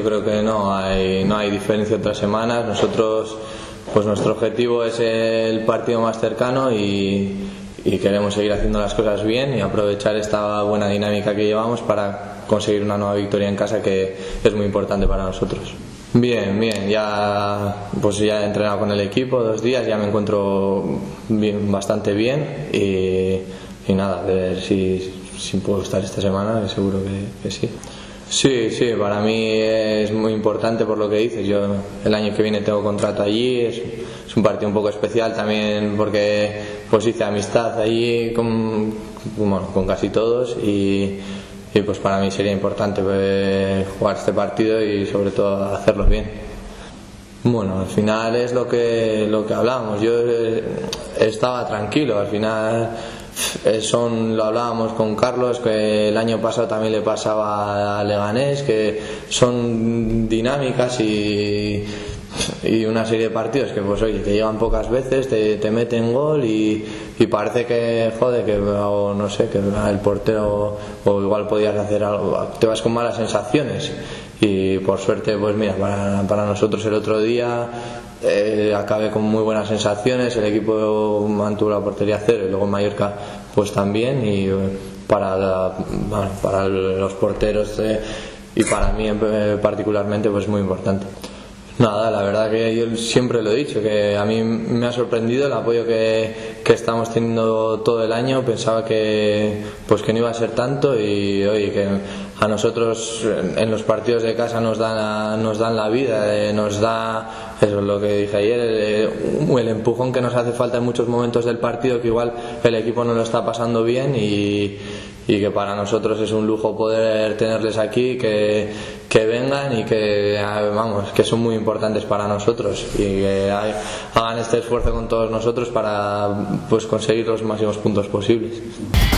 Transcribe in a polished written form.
creo que no hay diferencia otras semanas. Nosotros, pues nuestro objetivo es el partido más cercano y queremos seguir haciendo las cosas bien y aprovechar esta buena dinámica que llevamos para conseguir una nueva victoria en casa, que es muy importante para nosotros. Bien, ya he entrenado con el equipo 2 días, ya me encuentro bastante bien y nada, a ver si puedo estar esta semana, que seguro que sí. Sí, para mí es muy importante por lo que dices. Yo el año que viene tengo contrato allí, es un partido un poco especial también porque pues hice amistad allí con casi todos y pues para mí sería importante jugar este partido y sobre todo hacerlo bien. Bueno, al final es lo que hablábamos. Yo estaba tranquilo, al final lo hablábamos con Carlos, que el año pasado también le pasaba a Leganés, que son dinámicas y una serie de partidos que pues oye, te llegan pocas veces, te meten gol y parece que o no sé, que el portero o igual podías hacer algo, te vas con malas sensaciones y por suerte pues mira, para nosotros el otro día acabé con muy buenas sensaciones, el equipo mantuvo la portería 0 y luego en Mallorca pues también, y para los porteros y para mí particularmente pues muy importante. Nada, la verdad que yo siempre lo he dicho, que a mí me ha sorprendido el apoyo que estamos teniendo todo el año. Pensaba que no iba a ser tanto y oye, que a nosotros en los partidos de casa nos dan la vida, nos da, eso es lo que dije ayer, el empujón que nos hace falta en muchos momentos del partido, que igual el equipo no lo está pasando bien y que para nosotros es un lujo poder tenerles aquí, que vengan y que son muy importantes para nosotros y que hagan este esfuerzo con todos nosotros para pues conseguir los máximos puntos posibles.